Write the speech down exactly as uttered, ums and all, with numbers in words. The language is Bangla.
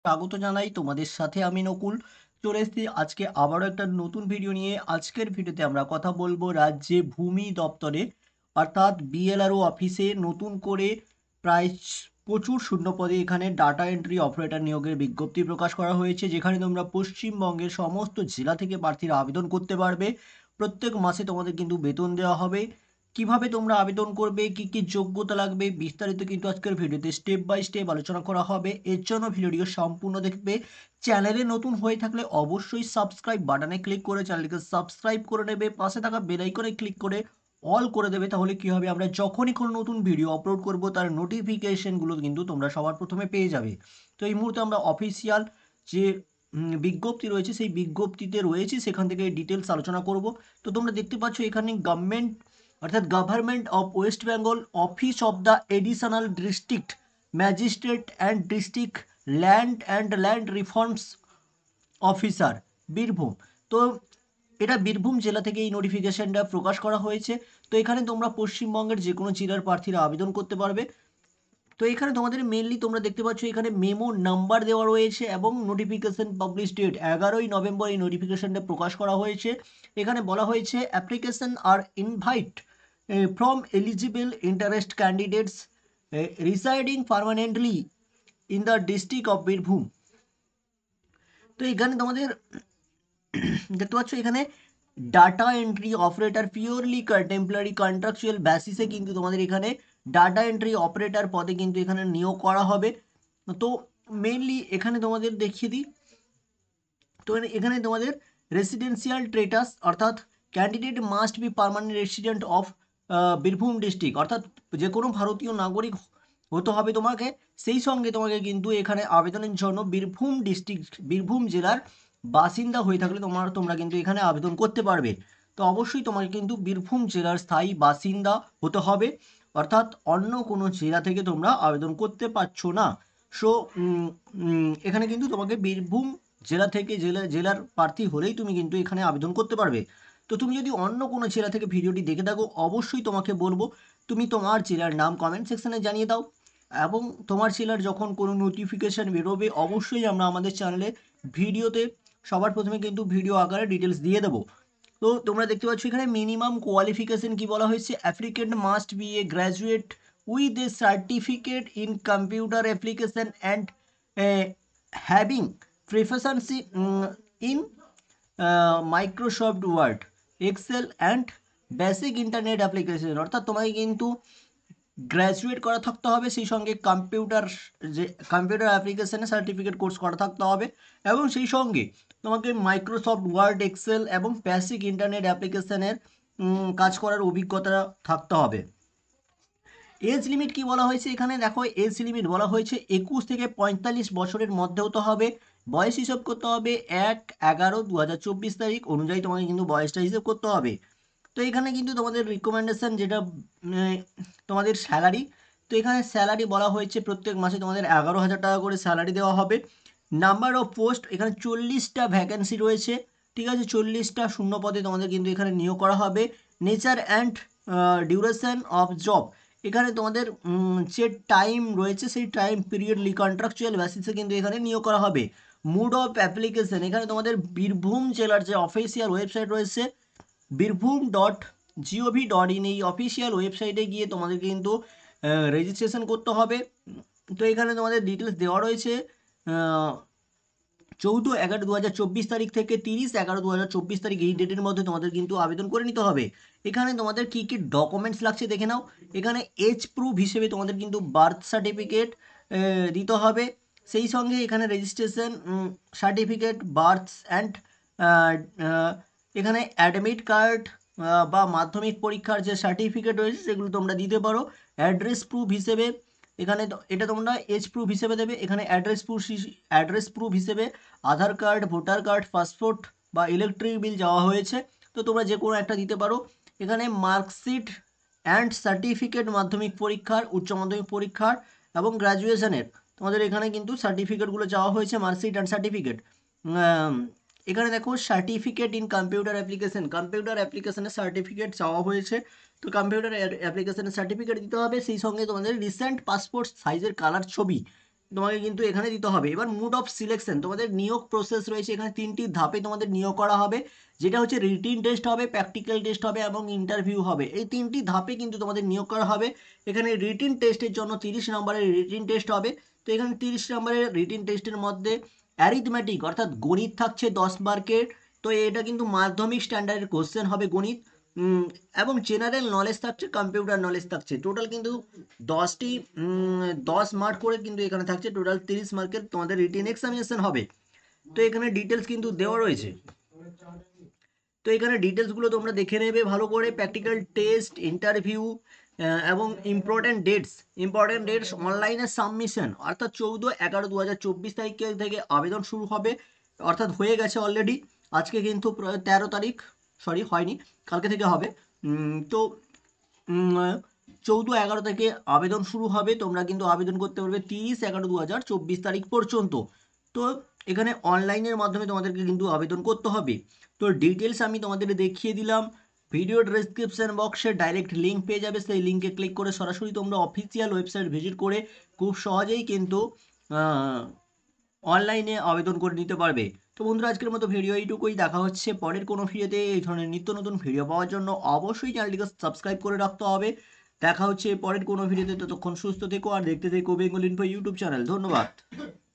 স্বাগত জানাই তোমাদের সাথে আমি নকুল চলে এসেছি আজকে আবারও একটা নতুন ভিডিও নিয়ে। আজকের ভিডিওতে আমরা কথা বলবো রাজ্যে ভূমি দপ্তরে অর্থাৎ বিএলআরও অফিসে নতুন করে প্রায় ছ- প্রচুর শূন্যপদে এখানে ডাটা এন্ট্রি অপারেটর নিয়োগের বিজ্ঞপ্তি প্রকাশ করা হয়েছে, যেখানে তোমরা পশ্চিমবঙ্গের সমস্ত জেলা থেকে প্রার্থীরা আবেদন করতে পারবে। প্রত্যেক মাসে তোমাদের কিন্তু বেতন দেওয়া হবে। কিভাবে তোমরা আবেদন করবে, কি কি যোগ্যতা লাগবে, বিস্তারিত কিন্তু আজকের ভিডিওতে স্টেপ বাই স্টেপ আলোচনা করা হবে। এর জন্য ভিডিওটি সম্পূর্ণ দেখবে। চ্যানেলে নতুন হয়ে থাকলে অবশ্যই সাবস্ক্রাইব বাটনে ক্লিক করে চ্যানেলকে সাবস্ক্রাইব করে নেবে, পাশে থাকা বেল আইকনে ক্লিক করে অল করে দেবে। তাহলে কি হবে, আমরা যখনই কোনো নতুন ভিডিও আপলোড করব তার নোটিফিকেশনগুলো কিন্তু তোমরা সবার প্রথমে পেয়ে যাবে। তো এই মুহূর্তে আমরা অফিসিয়াল যে উম, বিজ্ঞপ্তি রয়েছে সেই বিজ্ঞপ্তিতে রয়েছে, সেখান থেকে ডিটেলস আলোচনা করব। তো তোমরা দেখতে পাচ্ছ এখানে গভর্নমেন্ট অর্থাৎ government of West Bengal office of the additional district magistrate and district land and land reforms officer, Birbhum. তো এটা বীরভূম জেলা থেকে এই নোটিফিকেশনটা প্রকাশ করা হয়েছে। তো এখানে তোমরা পশ্চিমবঙ্গের যে কোনো জেলার প্রার্থীরা আবেদন করতে পারবে। তো এখানে তোমাদের মেনলি তোমরা দেখতে পাচ্ছ এখানে মেমো নাম্বার দেওয়া রয়েছে এবং নোটিফিকেশন পাবলিশ ডেট এগারোই নভেম্বর এই নোটিফিকেশনটা প্রকাশ করা হয়েছে। এখানে বলা হয়েছে application are invite from eligible interest candidates residing permanently in the district of Birbhum. তো এখানে তোমাদের দেখতে পাচ্ছ এখানে data entry operator purely temporary contractual বেসিসে কিন্তু তোমাদের এখানে ডাটা এন্ট্রি অপারেটর পদে কিন্তু এখানে নিয়োগ করা হবে। তো মেইনলি এখানে তোমাদের দেখিয়ে দিই। তো এখানে তোমাদের রেসিডেন্সিয়াল ট্রেটাস অর্থাৎ candidate must be permanent resident of Birbhum district, অর্থাৎ যে কোনো ভারতীয় নাগরিক হতে হবে তোমাকে। সেই সঙ্গে তোমাকে কিন্তু এখানে আবেদনের জন্য বীরভূম ডিস্ট্রিক্ট বীরভূম জেলার বাসিন্দা হয়ে থাকলে তোমার তোমরা কিন্তু এখানে আবেদন করতে পারবে। তো অবশ্যই তোমাকে কিন্তু বীরভূম জেলার স্থায়ী বাসিন্দা হতে হবে, অর্থাৎ অন্য কোনো জেলা থেকে তোমরা আবেদন করতে পারছো না। সো এখানে কিন্তু তোমাকে বীরভূম জেলা থেকে জেলা জেলার প্রার্থী হলেই তুমি কিন্তু এখানে আবেদন করতে পারবে। তো তুমি যদি অন্য কোনো জেলা থেকে ভিডিওটি দেখে থাকো অবশ্যই তোমাকে বলবো তুমি তোমার জেলার নাম কমেন্ট সেকশনে জানিয়ে দাও, এবং তোমার জেলার যখন কোনো নোটিফিকেশান বেরোবে অবশ্যই আমরা আমাদের চ্যানেলে ভিডিওতে সবার প্রথমে কিন্তু ভিডিও আকারে ডিটেলস দিয়ে দেবো। তো তোমরা দেখতে পাচ্ছ এখানে মিনিমাম কোয়ালিফিকেশন কি বলা হয়েছে, applicant must be a graduate with a certificate in computer application and having proficiency mm, in uh, Microsoft Word Excel and basic internet application, অর্থাৎ তোমাকে কিন্তু গ্র্যাজুয়েট করা থাকতে হবে, সেই সঙ্গে কম্পিউটার যে কম্পিউটার অ্যাপ্লিকেশনের সার্টিফিকেট কোর্স করা থাকতে হবে, এবং সেই সঙ্গে তোমাকে মাইক্রোসফট ওয়ার্ড এক্সেল এবং বেসিক ইন্টারনেট অ্যাপ্লিকেশনের কাজ করার অভিজ্ঞতা থাকতে হবে। এজ লিমিট কি বলা হয়েছে, এখানে দেখো এজ লিমিট বলা হয়েছে একুশ থেকে পঁয়তাল্লিশ বছরের মধ্যে হতে হবে। বয়স হিসাব করতে হবে এক এগারো দু হাজার চব্বিশ তারিখ অনুযায়ী তোমাকে কিন্তু বয়সটা হিসেব করতে হবে। তো এখানে কিন্তু তোমাদের রিকমেন্ডেশন যেটা উম, তোমাদের স্যালারি, তো এখানে স্যালারি বলা হয়েছে প্রত্যেক মাসে তোমাদের এগারো হাজার টাকা করে স্যালারি দেওয়া হবে। নাম্বার অফ পোস্ট এখানে চল্লিশটা ভ্যাকেন্সি রয়েছে, ঠিক আছে, চল্লিশটা শূন্য পদে তোমাদের কিন্তু এখানে নিয়োগ করা হবে। Nature and duration of job, এখানে তোমাদের উম, যে টাইম রয়েছে সেই টাইম পিরিয়ডলি কন্ট্রাকচুয়াল বেসিসে কিন্তু এখানে নিয়োগ করা হবে। মুড অফ অ্যাপ্লিকেশন, এখানে তোমাদের বীরভূম জেলার যে অফিসিয়াল ওয়েবসাইট রয়েছে Birbhum dot gov dot in, এই অফিসিয়াল ওয়েবসাইটে গিয়ে তোমাদের কিন্তু রেজিস্ট্রেশন করতে হবে। তো এখানে তোমাদের ডিটেলস দেওয়া রয়েছে চৌদ্দ এগারো দু হাজার চব্বিশ তারিখ থেকে তিরিশ এগারো দু হাজার চব্বিশ তারিখ এই ডেটের মধ্যে তোমাদের কিন্তু আবেদন করে নিতে হবে। এখানে তোমাদের কী কী ডকুমেন্টস লাগছে দেখে নাও। এখানে এজ প্রুফ হিসেবে তোমাদের কিন্তু বার্থ সার্টিফিকেট দিতে হবে, সেই সঙ্গে এখানে রেজিস্ট্রেশন সার্টিফিকেট বার্থ অ্যান্ড এখানে অ্যাডমিট কার্ড বা মাধ্যমিক পরীক্ষার যে সার্টিফিকেট রয়েছে সেগুলো তোমরা দিতে পারো। অ্যাড্রেস প্রুফ হিসেবে এখানে তো- এটা তোমরা এজ প্রুফ হিসেবে দেবে। এখানে অ্যাড্রেস প্রুফ অ্যাড্রেস প্রুফ হিসেবে Aadhaar card voter card passport বা ইলেকট্রিক বিল যাওয়া হয়েছে, তো তোমরা যে কোনো একটা দিতে পারো। এখানে মার্কশিট অ্যান্ড সার্টিফিকেট মাধ্যমিক পরীক্ষার উচ্চ মাধ্যমিক পরীক্ষার এবং গ্র্যাজুয়েশনের তোমাদের এখানে কিন্তু সার্টিফিকেটগুলো চাওয়া হয়েছে, মার্কশিট অ্যান্ড সার্টিফিকেট। এখানে দেখো certificate in computer application, computer অ্যাপ্লিকেশনের সার্টিফিকেট চাওয়া হয়েছে, তো কম্পিউটার অ্যাপ্লিকেশনের সার্টিফিকেট দিতে হবে। সেই সঙ্গে তোমাদের রিসেন্ট পাসপোর্ট সাইজের কালার ছবি তোমাকে কিন্তু এখানে দিতে হবে। এবার মুড অফ সিলেকশন, তোমাদের নিয়োগ প্রসেস রয়েছে এখানে তিনটি ধাপে তোমাদের নিয়োগ করা হবে, যেটা হচ্ছে রিটিন টেস্ট হবে, প্র্যাকটিক্যাল টেস্ট হবে এবং ইন্টারভিউ হবে। এই তিনটি ধাপে কিন্তু তোমাদের নিয়োগ করা হবে। এখানে রিটিন টেস্টের জন্য তিরিশ নম্বরের রিটিন টেস্ট হবে। তো এখানে তিরিশ নম্বরের রিটিন টেস্টের মধ্যে অ্যারিথমেটিক অর্থাৎ গণিত থাকছে দশ মার্কের। তো এটা কিন্তু মাধ্যমিক স্ট্যান্ডার্ডের কোশ্চেন হবে গণিত। উম, এবং জেনারেল নলেজ থাকছে, কম্পিউটার নলেজ থাকছে। টোটাল কিন্তু দশটি দশ মার্ক করে কিন্তু এখানে থাকছে, টোটাল তিরিশ মার্কের তোমাদের রিটেন এক্সামিনেশন হবে। তো এখানে ডিটেলস কিন্তু দেওয়া রয়েছে। তো এখানে ডিটেলসগুলো তোমরা দেখে নেবে ভালো করে। প্র্যাকটিক্যাল টেস্ট, ইন্টারভিউ এবং ইম্পর্টেন্ট ডেটস ইম্পর্টেন্ট ডেটস অনলাইনে সাবমিশন অর্থাৎ চৌদ্দ এগারো দু হাজার চব্বিশ তারিখ থেকে আবেদন শুরু হবে, অর্থাৎ হয়ে গেছে অলরেডি। আজকে কিন্তু তেরো তারিখ, সরি হয়নি, কালকে থেকে হবে। উম, তো চৌদ্দ এগারো থেকে আবেদন শুরু হবে। তোমরা কিন্তু আবেদন করতে পারবে তিরিশ এগারো দু হাজার চব্বিশ তারিখ পর্যন্ত। তো এখানে অনলাইনের মাধ্যমে তোমাদেরকে কিন্তু আবেদন করতে হবে। তো ডিটেলস আমি তোমাদের দেখিয়ে দিলাম। ভিডিও ডেসক্রিপশন বক্সে ডাইরেক্ট লিঙ্ক পেয়ে যাবে, সেই লিঙ্কে ক্লিক করে সরাসরি তোমরা অফিসিয়াল ওয়েবসাইট ভিজিট করে খুব সহজেই কিন্তু অনলাইনে আবেদন করে নিতে পারবে। তো বন্ধুরা, আজকের মতো ভিডিও এইটুকুই। দেখা হচ্ছে পরের কোনো ভিডিওতে। এই ধরনের নিত্য নতুন ভিডিও পাওয়ার জন্য অবশ্যই চ্যানেলটিকে সাবস্ক্রাইব করে রাখতে হবে। দেখা হচ্ছে পরের কোনো ভিডিওতে। ততক্ষণ সুস্থ থেকো আর দেখতে থেকো বেঙ্গল ইনফো ইউটিউব চ্যানেল। ধন্যবাদ।